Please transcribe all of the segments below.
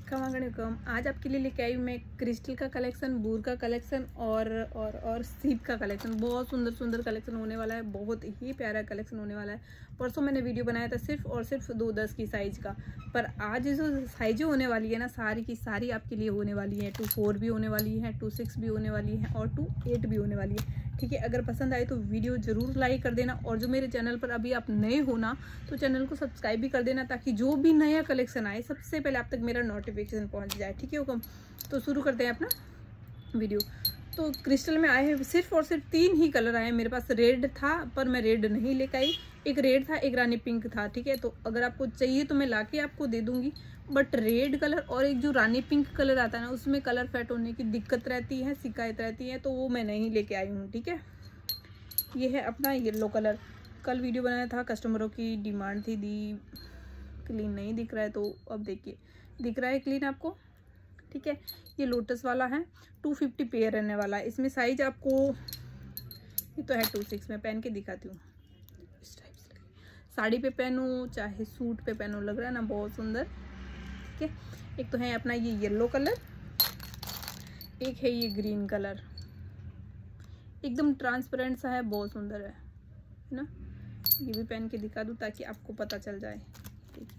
अस्सलाम। आज आपके लिए लेके आई हूँ मैं क्रिस्टल का कलेक्शन, बूर का कलेक्शन और सीप का कलेक्शन। बहुत सुंदर सुंदर कलेक्शन होने वाला है, बहुत ही प्यारा कलेक्शन होने वाला है। परसों मैंने वीडियो बनाया था सिर्फ और सिर्फ 2-10 की साइज़ का, पर आज जो साइज़ें होने वाली है ना, सारी की सारी आपके लिए होने वाली है। 2-4 भी होने वाली है, 2-6 भी होने वाली है और 2-8 भी होने वाली है। ठीक है, अगर पसंद आए तो वीडियो ज़रूर लाइक कर देना, और जो मेरे चैनल पर अभी आप नए हो ना तो चैनल को सब्सक्राइब भी कर देना, ताकि जो भी नया कलेक्शन आए सबसे पहले आप तक मेरा नोटिफिकेशन पहुंच जाए। ठीक है हुक्म। तो शुरू करते हैं अपना वीडियो। तो क्रिस्टल में आए हैं सिर्फ और सिर्फ 3 ही कलर आए हैं। मेरे पास रेड था पर मैं रेड नहीं लेकर आई, एक रेड था, एक रानी पिंक था। ठीक है, तो अगर आपको चाहिए तो मैं लाके आपको दे दूंगी, बट रेड कलर और एक जो रानी पिंक कलर आता है ना, उसमें कलर फेट होने की दिक्कत रहती है, शिकायत रहती है, तो वो मैं नहीं लेके आई हूँ। ठीक है, ये है अपना येलो कलर। कल वीडियो बनाया था, कस्टमरों की डिमांड थी, क्लीन नहीं दिख रहा है, तो अब देखिए दिख रहा है क्लीन आपको। ठीक है, ये लोटस वाला है, 250 पेयर रहने वाला है। इसमें साइज आपको, ये तो है 2-6, मैं पहन के दिखाती हूँ। इस टाइप से साड़ी पे पहनूँ चाहे सूट पे पहनूँ, लग रहा है ना बहुत सुंदर। ठीक है, एक तो है अपना ये येलो कलर, एक है ये ग्रीन कलर, एकदम ट्रांसपेरेंट सा है, बहुत सुंदर है ना। ये भी पहन के दिखा दूँ ताकि आपको पता चल जाए। देखिए,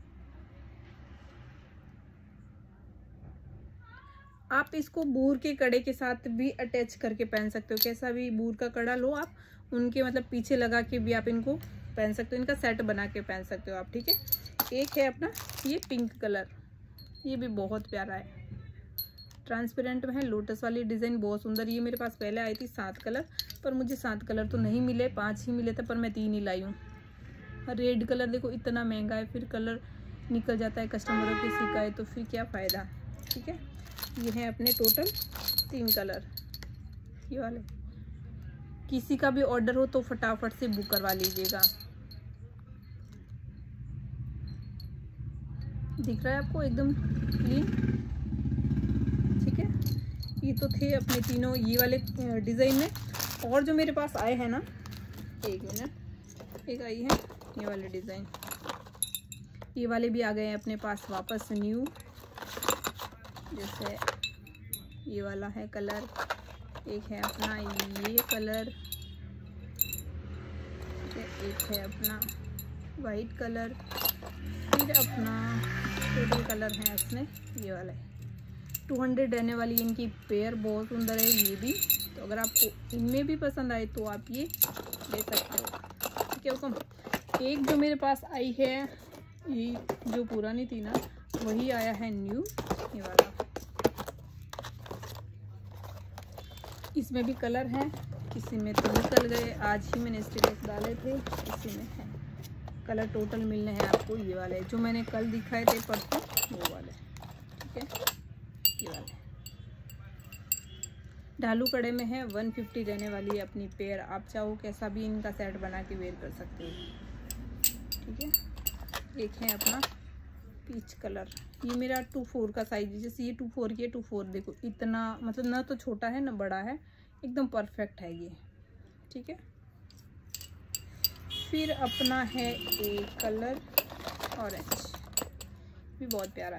आप इसको बूर के कड़े के साथ भी अटैच करके पहन सकते हो, कैसा भी बूर का कड़ा लो आप, उनके मतलब पीछे लगा के भी आप इनको पहन सकते हो, इनका सेट बना के पहन सकते हो आप। ठीक है, एक है अपना ये पिंक कलर, ये भी बहुत प्यारा है, ट्रांसपेरेंट में है, लोटस वाली डिज़ाइन बहुत सुंदर। ये मेरे पास पहले आई थी 7 कलर, पर मुझे 7 कलर तो नहीं मिले, 5 ही मिले थे, पर मैं 3 ही लाई हूँ। रेड कलर देखो इतना महंगा है, फिर कलर निकल जाता है, कस्टमरों की शिकायत, तो फिर क्या फ़ायदा। ठीक है, ये है अपने टोटल 3 कलर ये वाले। किसी का भी ऑर्डर हो तो फटाफट से बुक करवा लीजिएगा। दिख रहा है आपको एकदम क्लीन। ठीक है, ये तो थे अपने तीनों ये वाले डिज़ाइन में। और जो मेरे पास आए हैं ना, एक मिनट, एक आई है ये वाले डिज़ाइन, ये वाले भी आ गए हैं अपने पास वापस न्यू। जैसे ये वाला है कलर, एक है अपना ये कलर, एक है अपना वाइट कलर, फिर अपना टोटल कलर है इसमें ये वाला है। 200 रहने वाली इनकी पेयर, बहुत सुंदर है ये भी। तो अगर आपको इनमें भी पसंद आए तो आप ये ले सकते हो। ठीक है हुक्म। एक जो मेरे पास आई है, ये जो पुरानी थी ना, वही आया है न्यू, ये वाला। इसमें भी कलर है, किसी में तो निकल गए, आज ही मैंने स्टिकर्स डाले थे, इसी में है कलर। टोटल मिलने हैं आपको ये वाले जो मैंने कल दिखाए थे परसों, वो वाले। ठीक है, ये वाले ढालू कड़े में है, 150 रहने वाली है अपनी पेयर। आप चाहो कैसा भी इनका सेट बना के वेयर कर सकते हो। ठीक है, एक है अपना पीच कलर, ये मेरा 2-4 का साइज है। जैसे ये 2-4 की है, 2-4 देखो इतना, मतलब ना तो छोटा है ना बड़ा है, एकदम परफेक्ट है ये। ठीक है, फिर अपना है एक कलर ऑरेंज, भी बहुत प्यारा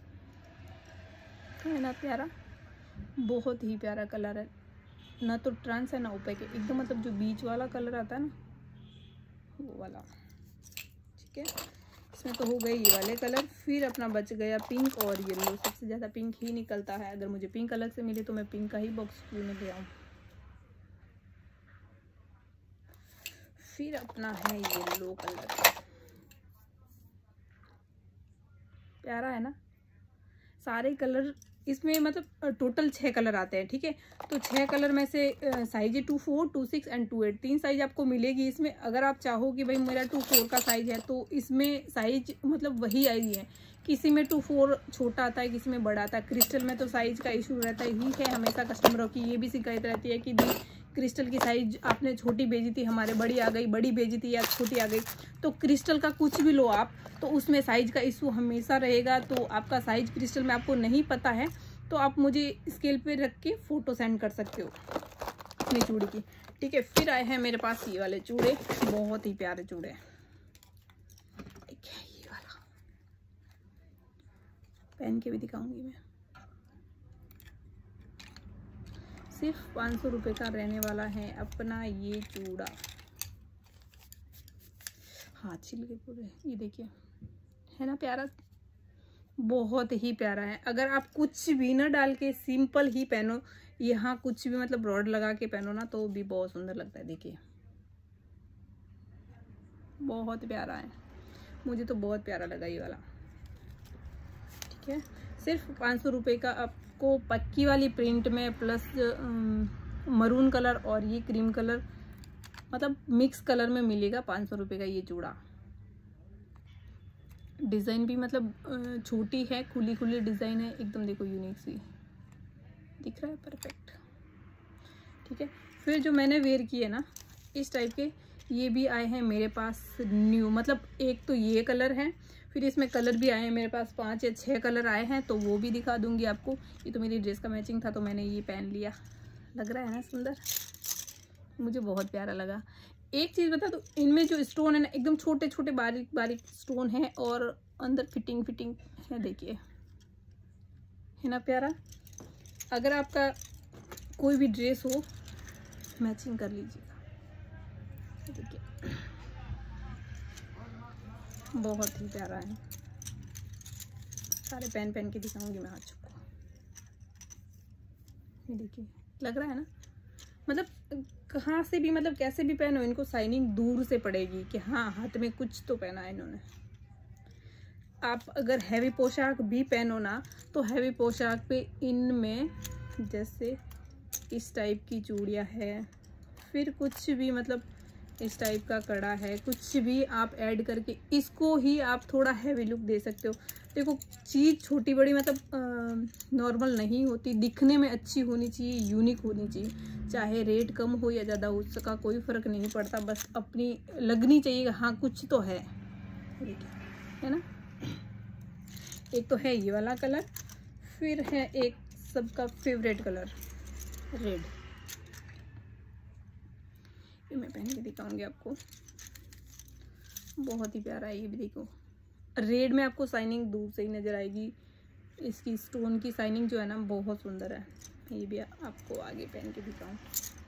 है ना, प्यारा, बहुत ही प्यारा कलर है, ना तो ट्रांस है ना ओपेक है, एकदम मतलब जो बीच वाला कलर आता है ना, वो वाला। ठीक है, इसमें तो हो गए ये वाले कलर। फिर अपना बच गया पिंक और येलो, सबसे ज़्यादा पिंक ही निकलता है। अगर मुझे पिंक अलग से मिले तो मैं पिंक का ही बॉक्स में ले आऊँ। फिर अपना है येलो कलर, प्यारा है ना। सारे कलर इसमें मतलब टोटल 6 कलर आते हैं। ठीक है, तो 6 कलर में से साइज है 2-4, 2-6 एंड 2-8, 3 साइज आपको मिलेगी इसमें। अगर आप चाहो कि भाई मेरा 2-4 का साइज है तो इसमें साइज मतलब वही आई है। किसी में 2-4 छोटा आता है, किसी में बड़ा आता है। क्रिस्टल में तो साइज का इशू रहता ही है हमेशा, कस्टमरों की ये भी शिकायत रहती है कि दी क्रिस्टल की साइज आपने छोटी भेजी थी, हमारे बड़ी आ गई, बड़ी भेजी थी या छोटी आ गई। तो क्रिस्टल का कुछ भी लो आप, तो उसमें साइज का इशू हमेशा रहेगा। तो आपका साइज क्रिस्टल में आपको नहीं पता है तो आप मुझे स्केल पे रख के फ़ोटो सेंड कर सकते हो अपनी चूड़ी की। ठीक है, फिर आए हैं मेरे पास ये वाले चूड़े, बहुत ही प्यारे चूड़े। ठीक है, ये वाला पहन के भी दिखाऊंगी मैं। सिर्फ 500 रुपये का रहने वाला है अपना ये चूड़ा। हाथ छिल के पूरे, ये देखिए, है ना प्यारा, बहुत ही प्यारा है। अगर आप कुछ भी ना डाल के सिंपल ही पहनो, यहाँ कुछ भी मतलब रॉड लगा के पहनो ना, तो भी बहुत सुंदर लगता है। देखिए बहुत प्यारा है, मुझे तो बहुत प्यारा लगा ये वाला। ठीक है, सिर्फ 500 रुपये का आपको पक्की वाली प्रिंट में प्लस मरून कलर और ये क्रीम कलर, मतलब मिक्स कलर में मिलेगा 500 रुपये का ये चूड़ा। डिज़ाइन भी मतलब छोटी है, खुली खुली डिज़ाइन है एकदम, देखो यूनिक सी दिख रहा है, परफेक्ट। ठीक है, फिर जो मैंने वेयर किए ना इस टाइप के, ये भी आए हैं मेरे पास न्यू, मतलब एक तो ये कलर है, फिर इसमें कलर भी आए हैं मेरे पास 5 या 6 कलर आए हैं, तो वो भी दिखा दूंगी आपको। ये तो मेरी ड्रेस का मैचिंग था तो मैंने ये पहन लिया। लग रहा है ना सुंदर, मुझे बहुत प्यारा लगा। एक चीज़ बता दो, इनमें जो स्टोन है ना एकदम छोटे छोटे बारीक बारीक स्टोन है और अंदर फिटिंग है, देखिए है ना प्यारा। अगर आपका कोई भी ड्रेस हो मैचिंग कर लीजिएगा। देखिए बहुत ही प्यारा है, सारे पहन के दिखाऊंगी मैं आज को। ये देखिए लग रहा है ना, मतलब कहाँ से भी मतलब कैसे भी पहनो, इनको शाइनिंग दूर से पड़ेगी कि हाँ हाथ में कुछ तो पहना है इन्होंने। आप अगर हैवी पोशाक भी पहनो ना, तो हैवी पोशाक पे इनमें जैसे इस टाइप की चूड़ियाँ है, फिर कुछ भी मतलब इस टाइप का कड़ा है, कुछ भी आप ऐड करके इसको ही आप थोड़ा हैवी लुक दे सकते हो। देखो चीज़ छोटी बड़ी मतलब नॉर्मल नहीं होती, दिखने में अच्छी होनी चाहिए, यूनिक होनी चाहिए। चाहे रेट कम हो या ज़्यादा हो, उसका कोई फ़र्क नहीं पड़ता, बस अपनी लगनी चाहिए हाँ कुछ तो है। है ना, एक तो है ये वाला कलर, फिर है एक सबका फेवरेट कलर रेड। ये मैं पहन के दिखाऊंगी आपको, बहुत ही प्यारा है ये भी। देखो रेड में आपको शाइनिंग दूर से ही नज़र आएगी, इसकी स्टोन की शाइनिंग जो है ना बहुत सुंदर है। ये भी आपको आगे पहन के दिखाऊं,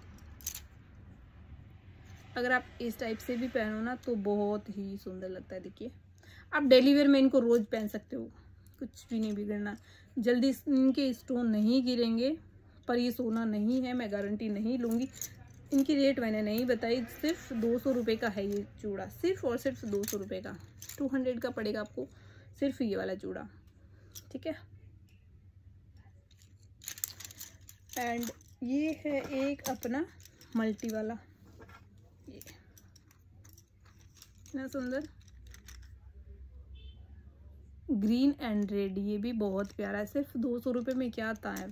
अगर आप इस टाइप से भी पहनो ना तो बहुत ही सुंदर लगता है। देखिए आप डेली वेयर में इनको रोज़ पहन सकते हो, कुछ भी नहीं बिगड़ना। जल्दी इनके स्टोन नहीं गिरेंगे, पर ये सोना नहीं है, मैं गारंटी नहीं लूँगी। इनकी रेट मैंने नहीं बताई, सिर्फ 200 रुपये का है ये चूड़ा, सिर्फ और सिर्फ 200 रुपये का। 200 का पड़ेगा आपको सिर्फ ये वाला चूड़ा। ठीक है, एंड ये है एक अपना मल्टी वाला, ये इतना सुंदर ग्रीन एंड रेड, ये भी बहुत प्यारा है। सिर्फ 200 रुपये में क्या आता है।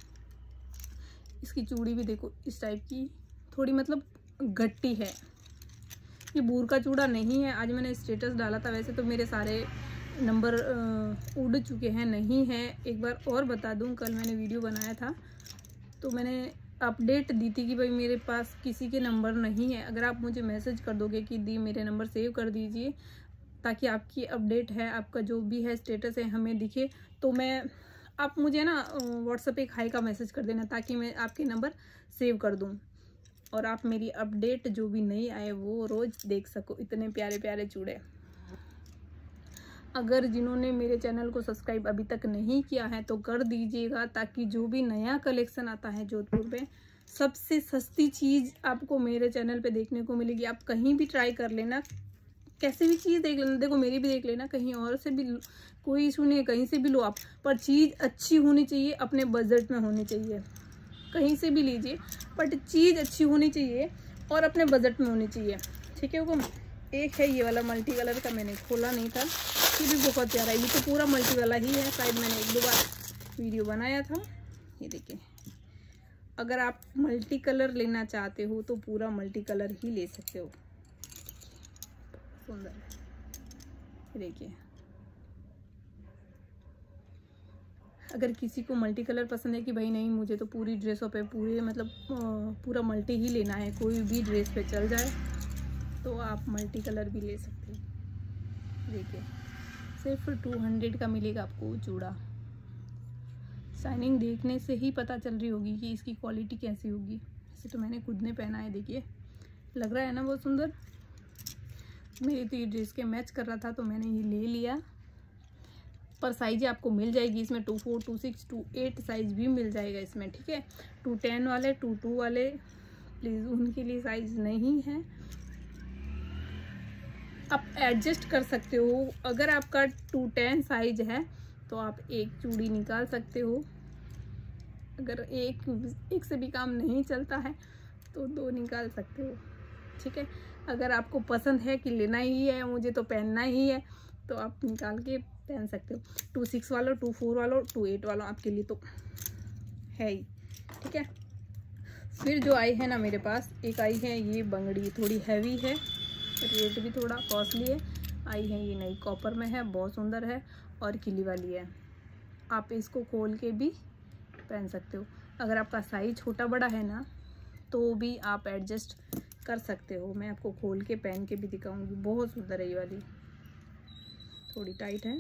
इसकी चूड़ी भी देखो इस टाइप की, थोड़ी मतलब गट्टी है। ये बूर का चूड़ा नहीं है, आज मैंने स्टेटस डाला था, वैसे तो मेरे सारे नंबर उड़ चुके हैं, नहीं है। एक बार और बता दूं, कल मैंने वीडियो बनाया था तो मैंने अपडेट दी थी कि भाई मेरे पास किसी के नंबर नहीं है। अगर आप मुझे मैसेज कर दोगे कि दी मेरे नंबर सेव कर दीजिए, ताकि आपकी अपडेट है, आपका जो भी है स्टेटस है हमें दिखे, तो मैं आप मुझे ना व्हाट्सएप एक हाई का मैसेज कर देना, ताकि मैं आपके नंबर सेव कर दूं और आप मेरी अपडेट जो भी नई आए वो रोज़ देख सको। इतने प्यारे प्यारे चूड़े। अगर जिन्होंने मेरे चैनल को सब्सक्राइब अभी तक नहीं किया है तो कर दीजिएगा, ताकि जो भी नया कलेक्शन आता है जोधपुर में, सबसे सस्ती चीज़ आपको मेरे चैनल पे देखने को मिलेगी। आप कहीं भी ट्राई कर लेना, कैसे भी चीज़ देख लेना, देखो मेरी भी देख लेना, कहीं और से भी कोई इशू नहीं है, कहीं से भी लो आप, पर चीज़ अच्छी होनी चाहिए, अपने बजट में होनी चाहिए। कहीं से भी लीजिए बट चीज़ अच्छी होनी चाहिए और अपने बजट में होनी चाहिए। ठीक है हुक्म। एक है ये वाला मल्टी कलर का, मैंने खोला नहीं था, ये भी बहुत प्यारा है। ये तो पूरा मल्टी वाला ही है, शायद मैंने 1-2 बार वीडियो बनाया था। ये देखिए, अगर आप मल्टी कलर लेना चाहते हो तो पूरा मल्टी कलर ही ले सकते हो, सुंदर है। देखिए अगर किसी को मल्टी कलर पसंद है कि भाई नहीं मुझे तो पूरी ड्रेसों पे पूरे मतलब पूरा मल्टी ही लेना है, कोई भी ड्रेस पे चल जाए, तो आप मल्टी कलर भी ले सकते हो। देखिए सिर्फ 200 का मिलेगा आपको चूड़ा। शाइनिंग देखने से ही पता चल रही होगी कि इसकी क्वालिटी कैसी होगी। इसे तो मैंने खुद ने पहना है, देखिए लग रहा है ना बहुत सुंदर। मेरी तो ये ड्रेस के मैच कर रहा था तो मैंने ये ले लिया। पर साइज आपको मिल जाएगी इसमें 24, 26, 28 साइज भी मिल जाएगा इसमें, ठीक है। 210 वाले, 22 वाले प्लीज़ उनके लिए साइज नहीं है, आप एडजस्ट कर सकते हो। अगर आपका 210 साइज है तो आप एक चूड़ी निकाल सकते हो। अगर एक से भी काम नहीं चलता है तो 2 निकाल सकते हो, ठीक है। अगर आपको पसंद है कि लेना ही है, मुझे तो पहनना ही है, तो आप निकाल के पहन सकते हो। 26 वालों, 24 वालों, 28 वालों आपके लिए तो है ही, ठीक है। फिर जो आई है ना मेरे पास, एक आई है ये बंगड़ी, थोड़ी हैवी है, रेट भी थोड़ा कॉस्टली है। आई है ये नई कॉपर में है, बहुत सुंदर है और किली वाली है। आप इसको खोल के भी पहन सकते हो। अगर आपका साइज छोटा बड़ा है ना तो भी आप एडजस्ट कर सकते हो। मैं आपको खोल के पहन के भी दिखाऊंगी, बहुत सुंदर है ये वाली। थोड़ी टाइट है,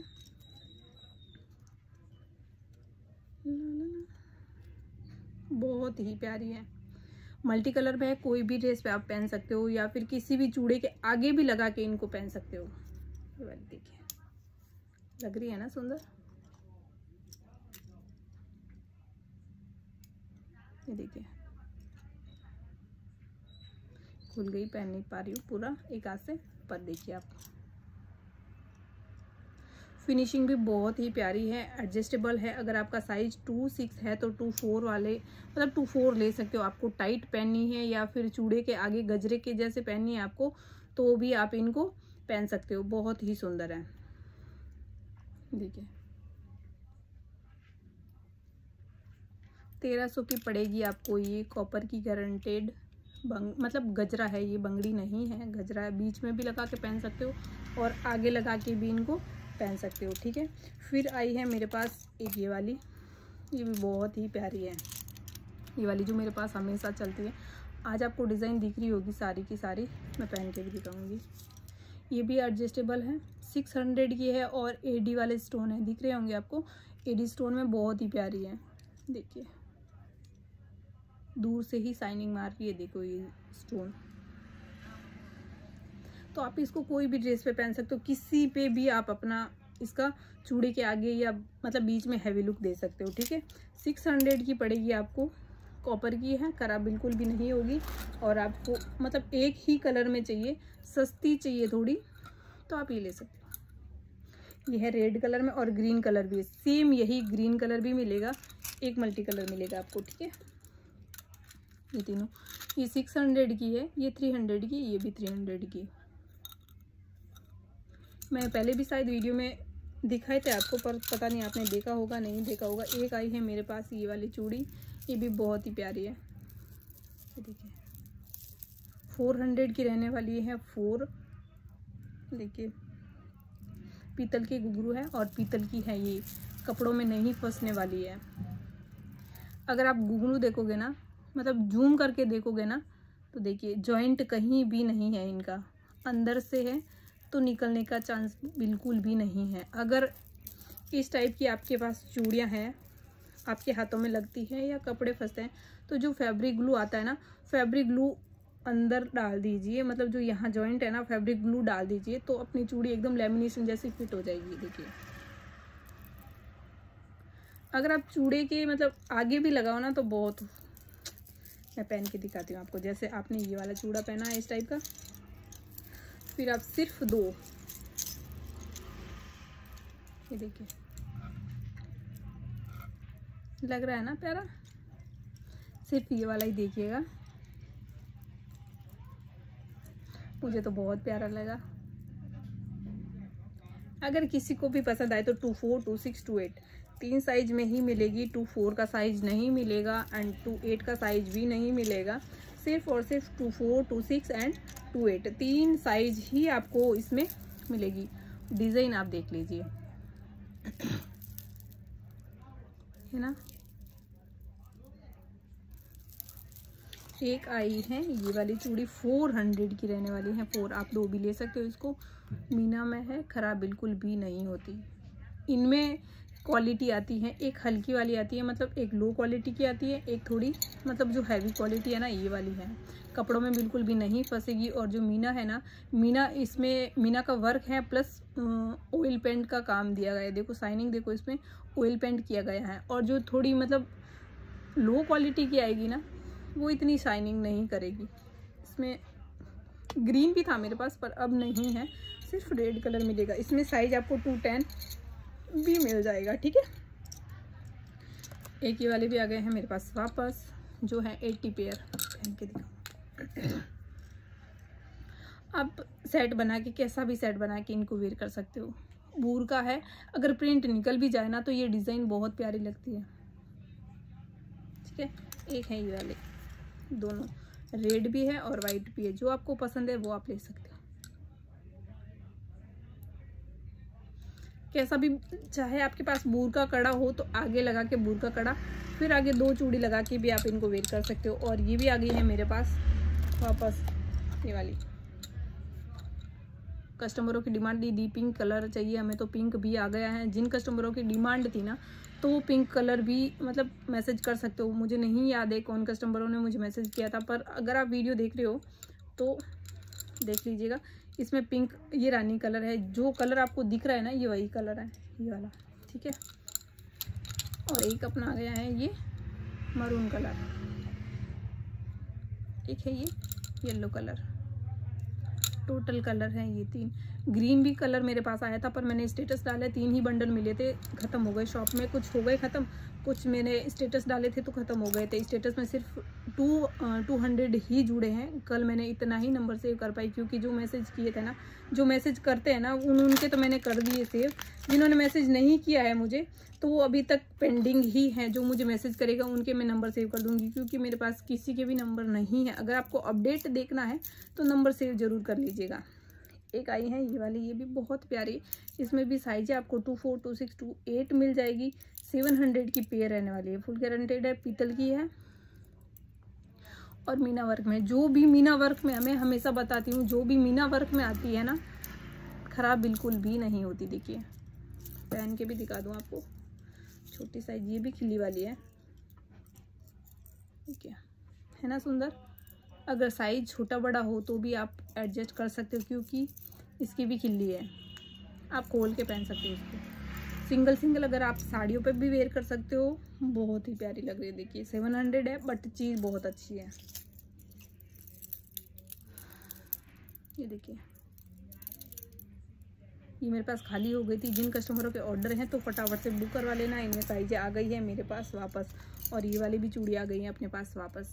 बहुत ही प्यारी है। मल्टी कलर में है, कोई भी ड्रेस पे आप पहन सकते हो या फिर किसी भी चूड़े के आगे भी लगा के इनको पहन सकते हो। ये वाली देखिए, लग रही है ना सुंदर। ये देखिए खुल गई, पहन नहीं पा रही हूँ पूरा एक हाथ से, पर देखिए आप फिनिशिंग भी बहुत ही प्यारी है, एडजस्टेबल है। अगर आपका साइज 26 है तो 24 वाले मतलब 24 ले सकते हो। आपको टाइट पहननी है या फिर चूड़े के आगे गजरे के जैसे पहननी है आपको, तो भी आप इनको पहन सकते हो। बहुत ही सुंदर है, देखिए 1300 की पड़ेगी आपको ये। कॉपर की गारंटेड मतलब गजरा है ये, बंगड़ी नहीं है, गजरा है। बीच में भी लगा के पहन सकते हो और आगे लगा के भी इनको पहन सकते हो, ठीक है। फिर आई है मेरे पास एक ये वाली, ये भी बहुत ही प्यारी है। ये वाली जो मेरे पास हमेशा चलती है। आज आपको डिज़ाइन दिख रही होगी सारी की सारी, मैं पहन के भी दिखाऊंगी। ये भी एडजस्टेबल है, 600 की है और एडी वाले स्टोन है, दिख रहे होंगे आपको। एडी स्टोन में बहुत ही प्यारी है, देखिए दूर से ही शाइनिंग मार रही है, देखो ये स्टोन। तो आप इसको कोई भी ड्रेस पे पहन सकते हो, किसी पे भी आप अपना इसका चूड़ी के आगे या मतलब बीच में हैवी लुक दे सकते हो, ठीक है। 600 की पड़ेगी आपको, कॉपर की है, खराब बिल्कुल भी नहीं होगी। और आपको मतलब एक ही कलर में चाहिए, सस्ती चाहिए थोड़ी, तो आप ये ले सकते हो। ये है रेड कलर में और ग्रीन कलर भी है, सेम यही ग्रीन कलर भी मिलेगा, एक मल्टी कलर मिलेगा आपको, ठीक है। ये तीनों, ये 600 की है, ये 300 की, ये भी 300 की। मैं पहले भी शायद वीडियो में दिखाए थे आपको, पर पता नहीं आपने देखा होगा नहीं देखा होगा। एक आई है मेरे पास ये वाली चूड़ी, ये भी बहुत ही प्यारी है, ये देखिए 400 की रहने वाली है। 4 देखिए पीतल के घुंघरू है और पीतल की है, ये कपड़ों में नहीं फंसने वाली है। अगर आप घुंघरू देखोगे ना, मतलब जूम करके देखोगे ना, तो देखिए जॉइंट कहीं भी नहीं है इनका, अंदर से है तो निकलने का चांस बिल्कुल भी नहीं है। अगर इस टाइप की आपके पास चूड़ियाँ हैं, आपके हाथों में लगती है या कपड़े फंसते हैं, तो जो फैब्रिक ग्लू आता है ना, फैब्रिक ग्लू अंदर डाल दीजिए, मतलब जो यहाँ जॉइंट है ना, फैब्रिक ग्लू डाल दीजिए, तो अपनी चूड़ी एकदम लेमिनेशन जैसी फिट हो जाएगी। देखिए अगर आप चूड़े के मतलब आगे भी लगाओ ना तो बहुत, मैं पहन के दिखाती हूँ आपको। जैसे आपने ये वाला चूड़ा पहना है इस टाइप का, फिर आप सिर्फ 2, ये देखिए लग रहा है ना प्यारा, सिर्फ ये वाला ही देखिएगा, मुझे तो बहुत प्यारा लगा। अगर किसी को भी पसंद आए तो 24, 26, 28 3 साइज में ही मिलेगी। 24 का साइज नहीं मिलेगा एंड 28 का साइज भी नहीं मिलेगा। सिर्फ और सिर्फ 24, 26 एंड 28 3 साइज ही आपको इसमें मिलेगी। डिज़ाइन आप देख लीजिए, है ना, एक आई है ये वाली चूड़ी 400 की रहने वाली है। 4 आप 2 भी ले सकते हो इसको। मीना में है, खराब बिल्कुल भी नहीं होती। इनमें क्वालिटी आती है, एक हल्की वाली आती है, मतलब एक लो क्वालिटी की आती है, एक थोड़ी मतलब जो हैवी क्वालिटी है ना ये वाली है। कपड़ों में बिल्कुल भी नहीं फंसेगी। और जो मीना है ना, मीना इसमें मीना का वर्क है प्लस ऑयल पेंट का काम दिया गया है। देखो साइनिंग देखो, इसमें ऑयल पेंट किया गया है। और जो थोड़ी मतलब लो क्वालिटी की आएगी ना वो इतनी शाइनिंग नहीं करेगी। इसमें ग्रीन भी था मेरे पास पर अब नहीं है, सिर्फ रेड कलर मिलेगा। इसमें साइज आपको 210 भी मिल जाएगा, ठीक है। एक ये वाले भी आ गए हैं मेरे पास वापस, जो है 80 पेयर। पहन के दिखाऊं। आप सेट बना के, कैसा भी सेट बना के इनको वेयर कर सकते हो। बूर का है, अगर प्रिंट निकल भी जाए ना तो ये डिज़ाइन बहुत प्यारी लगती है, ठीक है। एक है ये वाले, दोनों रेड भी है और वाइट भी है। जो आपको पसंद है वो आप ले सकते हो। कैसा भी, चाहे आपके पास बूर का कड़ा हो तो आगे लगा के बूर का कड़ा, फिर आगे 2 चूड़ी लगा के भी आप इनको वेयर कर सकते हो। और ये भी आ गई है मेरे पास वापस ये वाली। कस्टमरों की डिमांड दी पिंक कलर चाहिए हमें, तो पिंक भी आ गया है। जिन कस्टमरों की डिमांड थी ना तो वो पिंक कलर भी मतलब मैसेज कर सकते हो। मुझे नहीं याद है कौन कस्टमरों ने मुझे मैसेज किया था, पर अगर आप वीडियो देख रहे हो तो देख लीजिएगा। इसमें पिंक, ये रानी कलर है। जो कलर आपको दिख रहा है ना ये वही कलर है, ये वाला, ठीक है। और एक अपना आ गया है ये मरून कलर, एक है ये येलो कलर। टोटल कलर है ये 3। ग्रीन भी कलर मेरे पास आया था पर मैंने स्टेटस डाले, 3 ही बंडल मिले थे, ख़त्म हो गए शॉप में। कुछ हो गए ख़त्म, कुछ मैंने स्टेटस डाले थे तो ख़त्म हो गए थे। स्टेटस में सिर्फ 200 ही जुड़े हैं। कल मैंने इतना ही नंबर सेव कर पाई, क्योंकि जो मैसेज किए थे ना, जो मैसेज करते हैं ना उनके तो मैंने कर दिए सेव। जिन्होंने मैसेज नहीं किया है मुझे तो वो अभी तक पेंडिंग ही है। जो मुझे मैसेज करेगा उनके मैं नंबर सेव कर दूंगी, क्योंकि मेरे पास किसी के भी नंबर नहीं है। अगर आपको अपडेट देखना है तो नंबर सेव जरूर कर लीजिएगा। एक आई है ये वाली, ये भी बहुत प्यारी। इसमें भी साइज है आपको 24, 26, 28 मिल जाएगी। 700 की पेयर रहने वाली है। फुल गारंटेड है, पीतल की है और मीना वर्क में। जो भी मीना वर्क में, मैं हमेशा बताती हूँ, जो भी मीना वर्क में आती है ना खराब बिल्कुल भी नहीं होती। देखिए पहन के भी दिखा दूँ आपको। छोटी साइज, ये भी खिली वाली है, ठीक है ना सुंदर। अगर साइज छोटा बड़ा हो तो भी आप एडजस्ट कर सकते हो, क्योंकि इसकी भी खिल्ली है, आप खोल के पहन सकते हो इसको। सिंगल सिंगल अगर आप साड़ियों पे भी वेयर कर सकते हो। बहुत ही प्यारी लग रही है। देखिए 700 है बट चीज़ बहुत अच्छी है। ये देखिए, ये मेरे पास खाली हो गई थी। जिन कस्टमरों के ऑर्डर हैं तो फटाफट से बुक करवा लेना। इनमें साइज आ गई है मेरे पास वापस, और ये वाली भी चूड़ी आ गई है अपने पास वापस।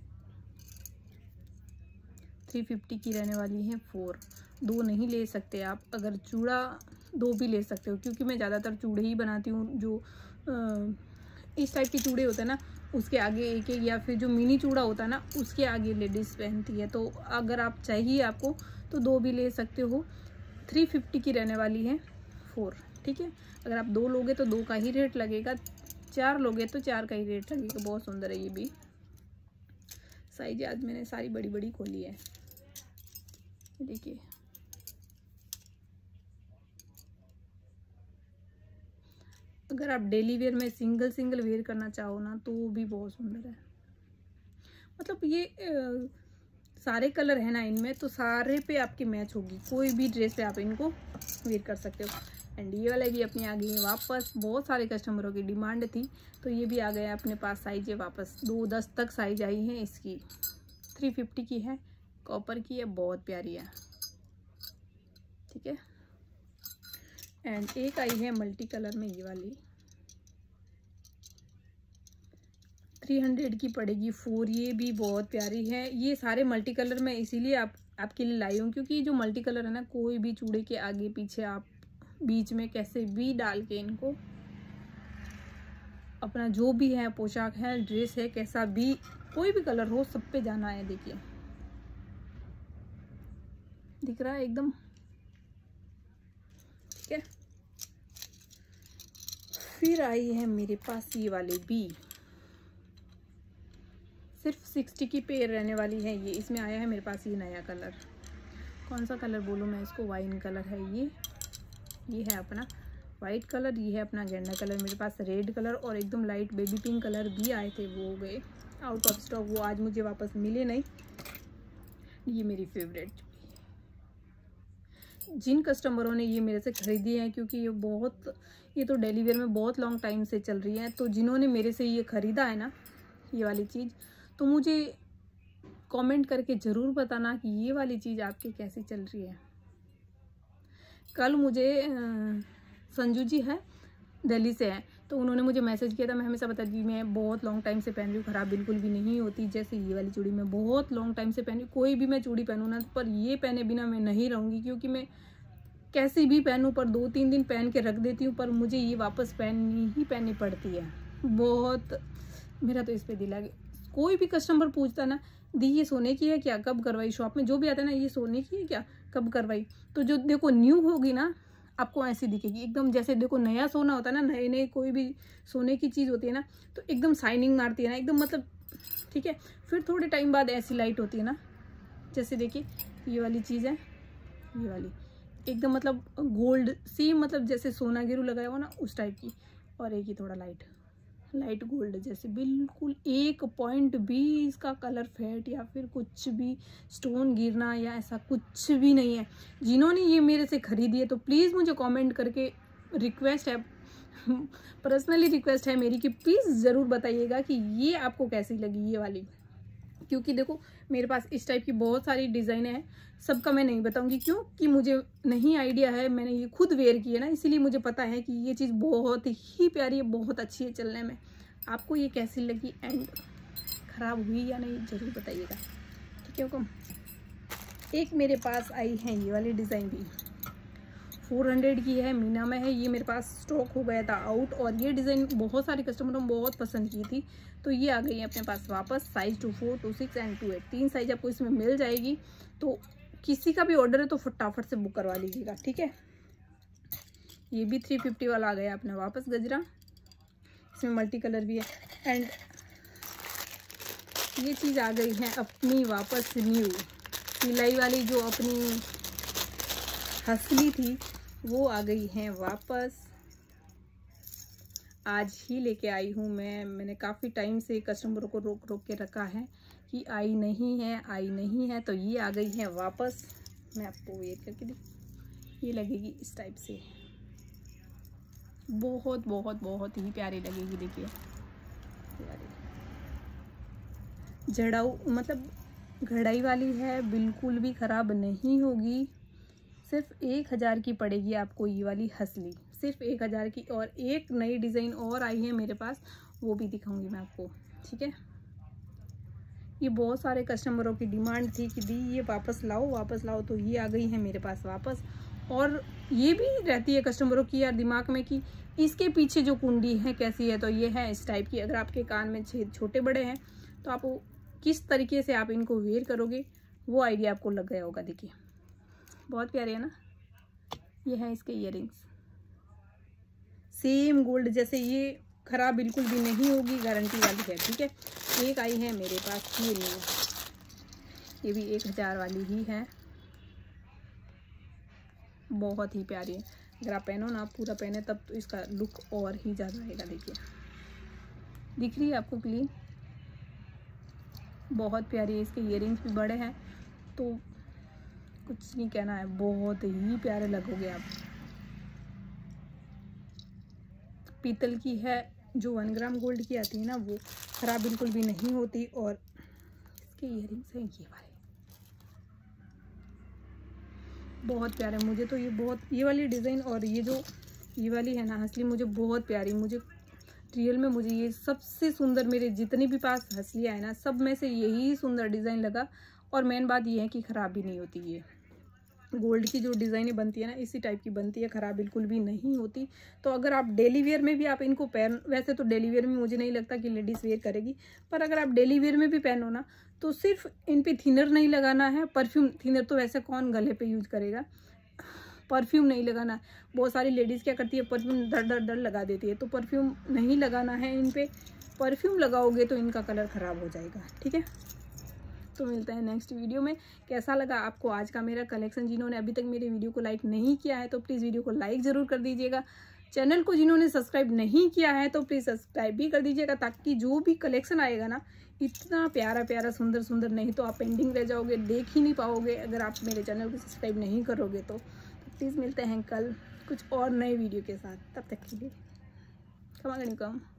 350 की रहने वाली है। 4 2 नहीं ले सकते आप। अगर चूड़ा 2 भी ले सकते हो, क्योंकि मैं ज़्यादातर चूड़े ही बनाती हूँ। जो इस टाइप के चूड़े होते हैं ना उसके आगे एक एक, या फिर जो मिनी चूड़ा होता है ना उसके आगे लेडीज़ पहनती है। तो अगर आप चाहिए आपको तो 2 भी ले सकते हो। 350 की रहने वाली है 4, ठीक है। अगर आप 2 लोगे तो 2 का ही रेट लगेगा, 4 लोगे तो 4 का ही रेट लगेगा। बहुत सुंदर है ये भी। साइज आज मैंने सारी बड़ी बड़ी खोली है, देखिए। अगर आप डेली वेयर में सिंगल सिंगल वेयर करना चाहो ना तो वो भी बहुत सुंदर है। मतलब ये सारे कलर है ना इनमें, तो सारे पे आपकी मैच होगी। कोई भी ड्रेस पे आप इनको वेयर कर सकते हो। एंड ये वाले भी अपनी आ गई है वापस। बहुत सारे कस्टमरों की डिमांड थी तो ये भी आ गया अपने पास। साइज है वापस 2-10 तक साइज आई है इसकी। 350 की है, कॉपर की है, बहुत प्यारी है, ठीक है। एंड एक आई है मल्टी कलर में, ये वाली 300 की पड़ेगी 4। ये भी बहुत प्यारी है। ये सारे मल्टी कलर में इसीलिए आपके लिए लाई हूँ, क्योंकि जो मल्टी कलर है ना कोई भी चूड़े के आगे पीछे आप बीच में कैसे भी डाल के इनको अपना जो भी है पोशाक है, ड्रेस है, कैसा भी कोई भी कलर हो सब पे जाना है। देखिए दिख रहा है एकदम, ठीक है। फिर आई है मेरे पास ये वाली भी सिर्फ 60 की पेयर रहने वाली है ये। इसमें आया है मेरे पास ये नया कलर, कौन सा कलर बोलूँ मैं इसको, वाइन कलर है ये है अपना वाइट कलर, ये है अपना गेंडा कलर। मेरे पास रेड कलर और एकदम लाइट बेबी पिंक कलर भी आए थे, वो हो गए आउट ऑफ स्टॉक, वो आज मुझे वापस मिले नहीं। ये मेरी फेवरेट, जिन कस्टमरों ने ये मेरे से ख़रीदी है, क्योंकि ये तो डेली वेयर में बहुत लॉन्ग टाइम से चल रही है, तो जिन्होंने मेरे से ये ख़रीदा है ना ये वाली चीज़, तो मुझे कमेंट करके ज़रूर बताना कि ये वाली चीज़ आपकी कैसी चल रही है। कल मुझे संजू जी है दिल्ली से है, तो उन्होंने मुझे मैसेज किया था। मैं हमेशा बताती थी मैं बहुत लॉन्ग टाइम से पहन रही हूँ, ख़राब बिल्कुल भी नहीं होती। जैसे ये वाली चूड़ी मैं बहुत लॉन्ग टाइम से पहनी, कोई भी मैं चूड़ी पहनूँ ना, पर ये पहने बिना मैं नहीं रहूँगी, क्योंकि मैं कैसी भी पहनूँ पर 2-3 दिन पहन के रख देती हूँ, पर मुझे ये वापस पहननी पड़ती है। बहुत मेरा तो इस पर दिल आ गया। कोई भी कस्टमर पूछता ना, दी ये सोने की है क्या, कब करवाई, शॉप में जो भी आता है ना, ये सोने की है क्या, कब करवाई, तो जो देखो न्यू होगी ना आपको ऐसी दिखेगी एकदम, जैसे देखो नया सोना होता है ना, नए कोई भी सोने की चीज़ होती है ना, तो एकदम शाइनिंग मारती है ना एकदम, मतलब ठीक है। फिर थोड़े टाइम बाद ऐसी लाइट होती है ना, जैसे देखिए ये वाली चीज़ है, ये वाली एकदम मतलब गोल्ड सी, मतलब जैसे सोना गिरू लगाया हो ना उस टाइप की, और एक ही थोड़ा लाइट गोल्ड जैसे, बिल्कुल 1 पॉइंट भी इसका कलर फेड या फिर कुछ भी स्टोन गिरना या ऐसा कुछ भी नहीं है। जिन्होंने ये मेरे से खरीदी है तो प्लीज़ मुझे कमेंट करके रिक्वेस्ट है, पर्सनली रिक्वेस्ट है मेरी, कि प्लीज़ ज़रूर बताइएगा कि ये आपको कैसी लगी ये वाली। क्योंकि देखो मेरे पास इस टाइप की बहुत सारी डिज़ाइनें हैं, सबका मैं नहीं बताऊंगी, क्यों कि मुझे नहीं आइडिया है, मैंने ये खुद वेयर की है ना, इसीलिए मुझे पता है कि ये चीज़ बहुत ही प्यारी है, बहुत अच्छी है चलने में। आपको ये कैसी लगी एंड ख़राब हुई या नहीं ज़रूर बताइएगा, ठीक है। हुक्म एक मेरे पास आई है ये वाली डिज़ाइन भी 400 की है, मीना में है, ये मेरे पास स्टॉक हो गया था आउट, और ये डिज़ाइन बहुत सारे कस्टमरों ने बहुत पसंद की थी, तो ये आ गई है अपने पास वापस। साइज़ 24, 26 एंड 28, 3 साइज आपको इसमें मिल जाएगी। तो किसी का भी ऑर्डर है तो फटाफट से बुक करवा लीजिएगा, ठीक है। ये भी 350 वाला आ गया अपना वापस गजरा, इसमें मल्टी कलर भी है। एंड ये चीज़ आ गई है अपनी वापस न्यू सिलाई वाली, जो अपनी हसली थी वो आ गई है वापस। आज ही लेके आई हूँ मैंने काफ़ी टाइम से कस्टमरों को रोक के रखा है कि आई नहीं है, तो ये आ गई है वापस। मैं आपको वेयर करके ये लगेगी इस टाइप से, बहुत बहुत बहुत ही प्यारी लगेगी। देखिए जड़ाऊ मतलब घड़ाई वाली है, बिल्कुल भी ख़राब नहीं होगी। सिर्फ 1000 की पड़ेगी आपको ये वाली हसली, सिर्फ 1000 की। और एक नई डिज़ाइन और आई है मेरे पास, वो भी दिखाऊंगी मैं आपको, ठीक है। ये बहुत सारे कस्टमरों की डिमांड थी कि दी ये वापस लाओ, तो ये आ गई है मेरे पास वापस। और ये भी रहती है कस्टमरों की यार दिमाग में कि इसके पीछे जो कुंडी है कैसी है, तो ये है इस टाइप की। अगर आपके कान में छेद छोटे बड़े हैं तो आप किस तरीके से आप इनको वेयर करोगे वो आइडिया आपको लग गया होगा। देखिए बहुत प्यारे है ना। ये है इसके इयररिंग्स, सेम गोल्ड जैसे, ये खराब बिल्कुल भी नहीं होगी, गारंटी वाली है, ठीक है। एक आई है मेरे पास ये न्यू, ये भी 1000 वाली ही है, बहुत ही प्यारी है। अगर आप पहनो ना, आप पूरा पहने तब तो इसका लुक और ही ज़्यादा आएगा। देखिए दिख रही है आपको क्लीन, बहुत प्यारी है। इसके इयररिंग्स भी बड़े हैं, तो कुछ नहीं कहना है, बहुत ही प्यारे लगोगे आप। पीतल की है, जो 1 ग्राम गोल्ड की आती है ना, वो खराब बिल्कुल भी नहीं होती। और इसके इयररिंग्स हैं ये वाले, बहुत प्यारे। मुझे तो ये वाली डिज़ाइन और ये वाली है ना हसली, मुझे बहुत प्यारी, मुझे रियल में मुझे ये सबसे सुंदर, मेरे जितने भी पास हसलियाँ है ना, सब में से यही सुंदर डिज़ाइन लगा। और मेन बात ये है कि ख़राब भी नहीं होती। ये गोल्ड की जो डिज़ाइनें बनती है ना, इसी टाइप की बनती है, ख़राब बिल्कुल भी नहीं होती। तो अगर आप डेली वेयर में भी आप इनको वैसे तो डेली वेयर में मुझे नहीं लगता कि लेडीज़ वेयर करेगी, पर अगर आप डेली वेयर में भी पहनो ना, तो सिर्फ इन पे थिनर नहीं लगाना है। परफ्यूम थिनर तो वैसे कौन गले पे यूज करेगा, परफ्यूम नहीं लगाना है। बहुत सारी लेडीज़ क्या करती है, परफ्यूम डर लगा देती है, तो परफ्यूम नहीं लगाना है इन पे। परफ्यूम लगाओगे तो इनका कलर ख़राब हो जाएगा, ठीक है। तो मिलते हैं नेक्स्ट वीडियो में। कैसा लगा आपको आज का मेरा कलेक्शन? जिन्होंने अभी तक मेरे वीडियो को लाइक नहीं किया है तो प्लीज़ वीडियो को लाइक ज़रूर कर दीजिएगा। चैनल को जिन्होंने सब्सक्राइब नहीं किया है तो प्लीज़ सब्सक्राइब भी कर दीजिएगा, ताकि जो भी कलेक्शन आएगा ना, इतना प्यारा प्यारा सुंदर सुंदर, नहीं तो आप पेंडिंग रह जाओगे, देख ही नहीं पाओगे अगर आप मेरे चैनल को सब्सक्राइब नहीं करोगे तो। प्लीज़ मिलते हैं कल कुछ और नए वीडियो के साथ, तब तक के लिए कम।